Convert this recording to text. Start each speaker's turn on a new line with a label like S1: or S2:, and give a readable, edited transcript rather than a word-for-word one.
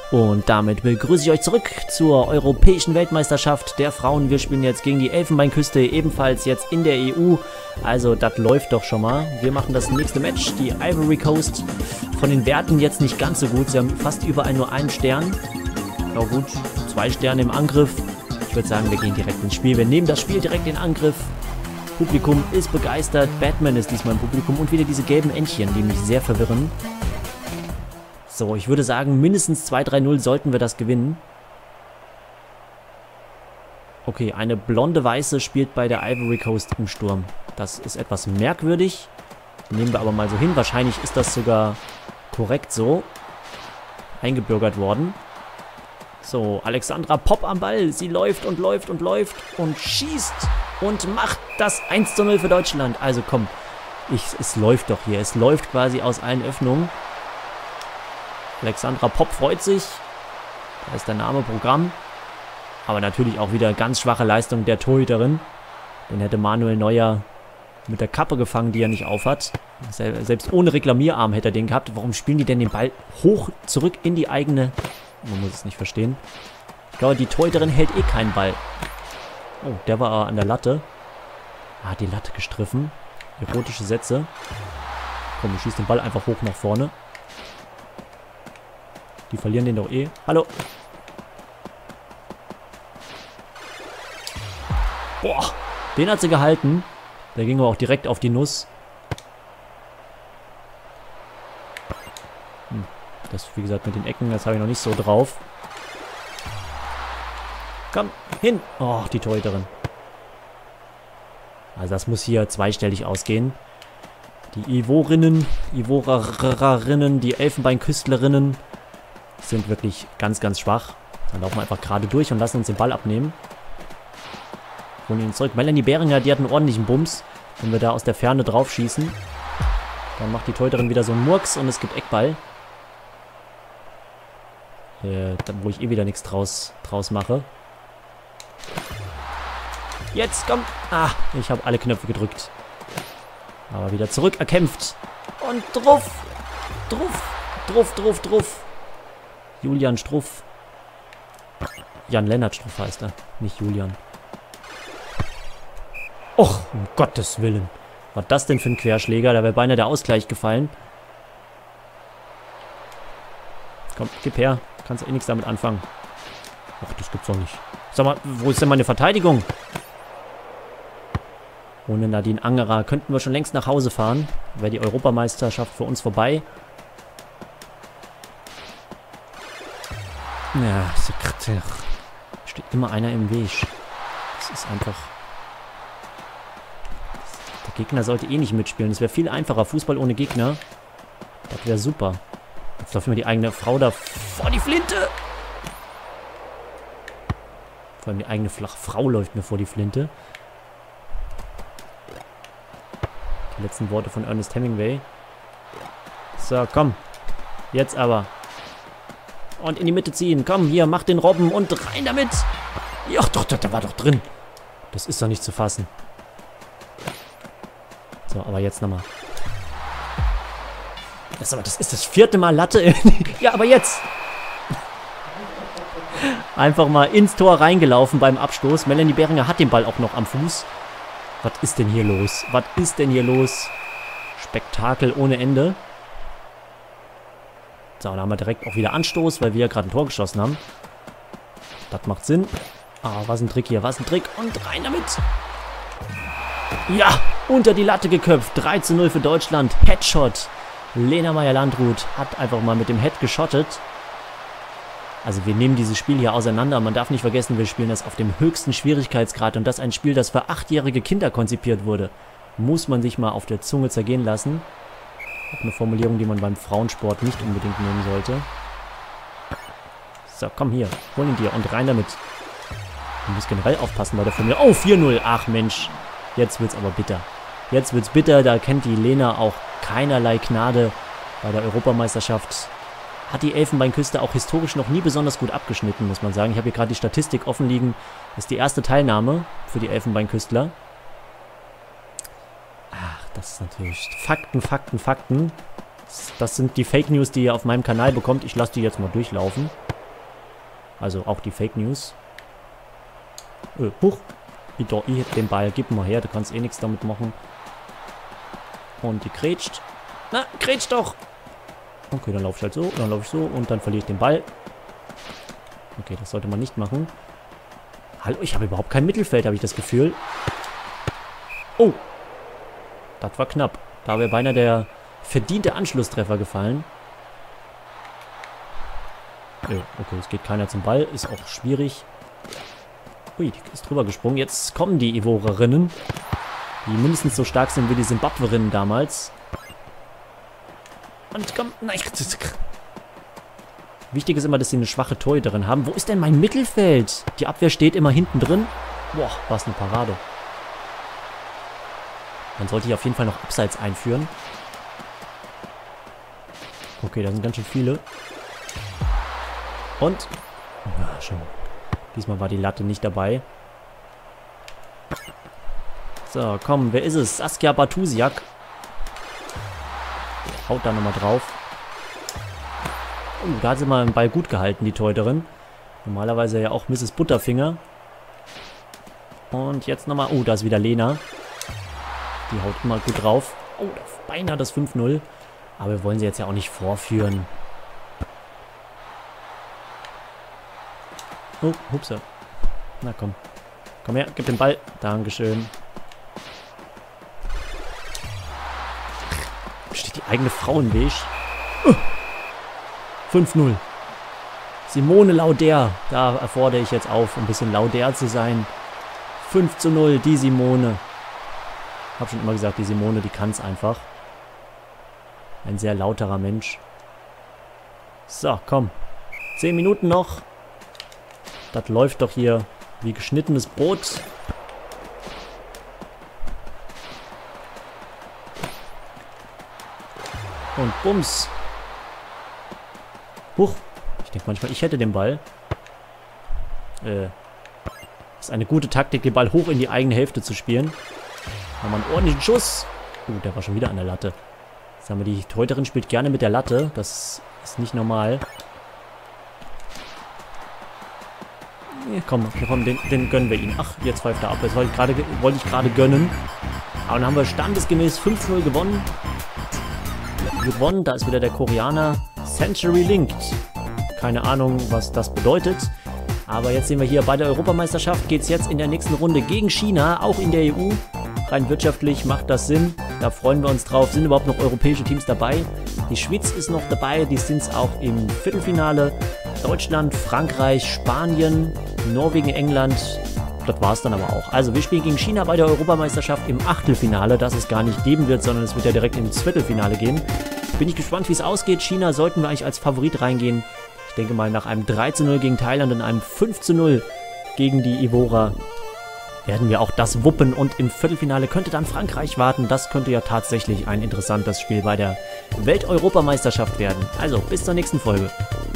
S1: Und damit begrüße ich euch zurück zur Europäischen Weltmeisterschaft der Frauen. Wir spielen jetzt gegen die Elfenbeinküste, ebenfalls jetzt in der EU. Also das läuft doch schon mal. Wir machen das nächste Match, die Ivory Coast. Von den Werten jetzt nicht ganz so gut. Sie haben fast überall nur einen Stern. Ja gut, 2 Sterne im Angriff. Ich würde sagen, wir gehen direkt ins Spiel. Wir nehmen das Spiel direkt in Angriff. Publikum ist begeistert. Batman ist diesmal im Publikum. Und wieder diese gelben Entchen, die mich sehr verwirren. So, ich würde sagen, mindestens 2-3-0 sollten wir das gewinnen. Okay, eine blonde Weiße spielt bei der Ivory Coast im Sturm. Das ist etwas merkwürdig. Nehmen wir aber mal so hin. Wahrscheinlich ist das sogar korrekt so eingebürgert worden. So, Alexandra Popp am Ball. Sie läuft und läuft und läuft und schießt und macht das 1:0 für Deutschland. Also komm, es läuft doch hier. Es läuft quasi aus allen Öffnungen. Alexandra Popp freut sich. Da ist der Name Programm. Aber natürlich auch wieder ganz schwache Leistung der Torhüterin. Den hätte Manuel Neuer mit der Kappe gefangen, die er nicht aufhat. Selbst ohne Reklamierarm hätte er den gehabt. Warum spielen die denn den Ball hoch zurück in die eigene... Man muss es nicht verstehen. Ich glaube, die Torhüterin hält eh keinen Ball. Oh, der war an der Latte. Ah, die Latte gestriffen. Erotische Sätze. Komm, ich schieße den Ball einfach hoch nach vorne. Die verlieren den doch eh. Hallo. Boah, den hat sie gehalten. Der ging aber auch direkt auf die Nuss. Das, wie gesagt, mit den Ecken, das habe ich noch nicht so drauf. Komm, hin. Oh, die Torhüterin. Also das muss hier zweistellig ausgehen. Die Ivorerinnen, die Elfenbeinküstlerinnen sind wirklich ganz, ganz schwach. Dann laufen wir einfach gerade durch und lassen uns den Ball abnehmen. Holen ihn zurück. Melanie Behringer, die hat einen ordentlichen Bums. Wenn wir da aus der Ferne drauf schießen, dann macht die Torhüterin wieder so einen Murks und es gibt Eckball. Wo ich eh wieder nichts draus mache. Jetzt, komm. Ah, ich habe alle Knöpfe gedrückt. Aber wieder zurück erkämpft. Und druff. Druff. Julian Struff. Jan-Lennart Struff heißt er, nicht Julian. Och, um Gottes Willen. Was das denn für ein Querschläger? Da wäre beinahe der Ausgleich gefallen. Komm, gib her. Kannst eh nichts damit anfangen. Ach, das gibt's doch nicht. Sag mal, wo ist denn meine Verteidigung? Ohne Nadine Angerer könnten wir schon längst nach Hause fahren. Wäre die Europameisterschaft für uns vorbei. Ja, Sekretär. Steht immer einer im Weg. Das ist einfach... Der Gegner sollte eh nicht mitspielen. Es wäre viel einfacher. Fußball ohne Gegner. Das wäre super. Jetzt läuft immer die eigene Frau da vor die Flinte. Vor allem die eigene Frau läuft mir vor die Flinte. Die letzten Worte von Ernest Hemingway. So, komm. Jetzt aber. Und in die Mitte ziehen. Komm, hier, mach den Robben und rein damit. Ja, doch, der war doch drin. Das ist doch nicht zu fassen. So, aber jetzt nochmal. Das ist das 4. Mal Latte. Ja, aber jetzt. Einfach mal ins Tor reingelaufen beim Abstoß. Melanie Behringer hat den Ball auch noch am Fuß. Was ist denn hier los? Was ist denn hier los? Spektakel ohne Ende. So, da haben wir direkt auch wieder Anstoß, weil wir ja gerade ein Tor geschossen haben. Das macht Sinn. Ah, was ein Trick hier, was ein Trick. Und rein damit. Ja, unter die Latte geköpft. 3:0 für Deutschland. Headshot. Lena Meyer-Landrut hat einfach mal mit dem Head geschottet. Also wir nehmen dieses Spiel hier auseinander. Man darf nicht vergessen, wir spielen das auf dem höchsten Schwierigkeitsgrad. Und das ein Spiel, das für 8-jährige Kinder konzipiert wurde. Muss man sich mal auf der Zunge zergehen lassen. Auch eine Formulierung, die man beim Frauensport nicht unbedingt nehmen sollte. So, komm hier. Hol ihn dir und rein damit. Man muss generell aufpassen bei der Formulierung. Oh, 4:0. Ach Mensch. Jetzt wird's aber bitter. Jetzt wird's bitter. Da kennt die Lena auch keinerlei Gnade bei der Europameisterschaft. Hat die Elfenbeinküste auch historisch noch nie besonders gut abgeschnitten, muss man sagen. Ich habe hier gerade die Statistik offen liegen. Das ist die erste Teilnahme für die Elfenbeinküstler. Ach, das ist natürlich... Fakten. Das sind die Fake News, die ihr auf meinem Kanal bekommt. Ich lasse die jetzt mal durchlaufen. Also auch die Fake News. Huch. Ich hätte den Ball. Gib mal her, du kannst eh nichts damit machen. Und die grätscht. Na, grätscht doch! Okay, dann laufe ich halt so, dann laufe ich so und dann verliere ich den Ball. Okay, das sollte man nicht machen. Hallo, ich habe überhaupt kein Mittelfeld, habe ich das Gefühl. Oh! Das war knapp. Da wäre beinahe der verdiente Anschlusstreffer gefallen. Okay, es geht keiner zum Ball. Ist auch schwierig. Ui, die ist drüber gesprungen. Jetzt kommen die Ivorerinnen, die mindestens so stark sind wie die Simbabwerinnen damals. Und komm, nein. Wichtig ist immer, dass sie eine schwache Torhüterin haben. Wo ist denn mein Mittelfeld? Die Abwehr steht immer hinten drin. Boah, was eine Parade. Dann sollte ich auf jeden Fall noch Abseits einführen. Okay, da sind ganz schön viele. Und? Ja, schon. Diesmal war die Latte nicht dabei. So, komm, wer ist es? Saskia Bartusiak. Haut da nochmal drauf. Da hat sie mal den Ball gut gehalten, die Torhüterin. Normalerweise ja auch Mrs. Butterfinger. Und jetzt nochmal... Oh, da ist wieder Lena. Die haut immer gut drauf. Oh, beinahe das 5-0. Aber wir wollen sie jetzt ja auch nicht vorführen. Oh, hupsa. Na komm. Komm her, gib den Ball. Dankeschön. Steht die eigene Frau im Weg. 5-0. Simone Lauder. Da erfordere ich jetzt auf, ein bisschen Lauder zu sein. 5-0, die Simone. Hab schon immer gesagt, die Simone, die kann es einfach. Ein sehr lauterer Mensch. So, komm. 10 Minuten noch. Das läuft doch hier wie geschnittenes Brot. Und bums. Huch. Ich denke manchmal, ich hätte den Ball. Ist eine gute Taktik, den Ball hoch in die eigene Hälfte zu spielen. Haben wir einen ordentlichen Schuss. Der war schon wieder an der Latte. Jetzt haben wir die Torhüterin spielt gerne mit der Latte. Das ist nicht normal. Komm, den gönnen wir ihn. Ach, jetzt pfeift er ab. Das wollte ich gerade gönnen. Aber dann haben wir standesgemäß 5-0 gewonnen. Da ist wieder der Koreaner Century Linked. Keine Ahnung, was das bedeutet. Aber jetzt sehen wir hier, bei der Europameisterschaft geht es jetzt in der nächsten Runde gegen China, auch in der EU. Rein wirtschaftlich macht das Sinn. Da freuen wir uns drauf. Sind überhaupt noch europäische Teams dabei? Die Schweiz ist noch dabei. Die sind es auch im Viertelfinale. Deutschland, Frankreich, Spanien, Norwegen, England. Das war es dann aber auch. Also wir spielen gegen China bei der Europameisterschaft im Achtelfinale, das es gar nicht geben wird, sondern es wird ja direkt ins Viertelfinale gehen. Bin ich gespannt, wie es ausgeht. China sollten wir eigentlich als Favorit reingehen. Ich denke mal, nach einem 3-0 gegen Thailand und einem 5-0 gegen die Ivorer werden wir auch das wuppen. Und im Viertelfinale könnte dann Frankreich warten. Das könnte ja tatsächlich ein interessantes Spiel bei der Welt-Europameisterschaft werden. Also, bis zur nächsten Folge.